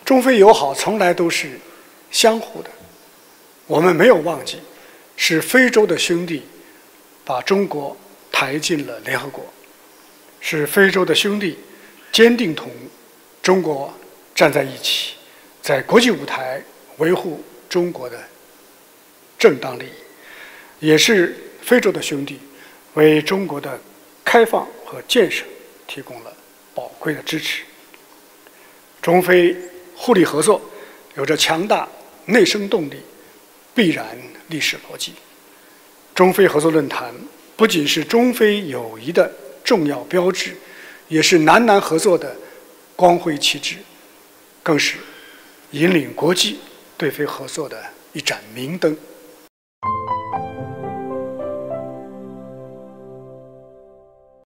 中非友好从来都是相互的，我们没有忘记，是非洲的兄弟把中国抬进了联合国，是非洲的兄弟坚定同中国站在一起，在国际舞台维护中国的正当利益，也是非洲的兄弟为中国的开放和建设提供了宝贵的支持。中非互利合作有着强大内生动力、必然历史逻辑。中非合作论坛不仅是中非友谊的重要标志，也是南南合作的光辉旗帜，更是引领国际对非合作的一盏明灯。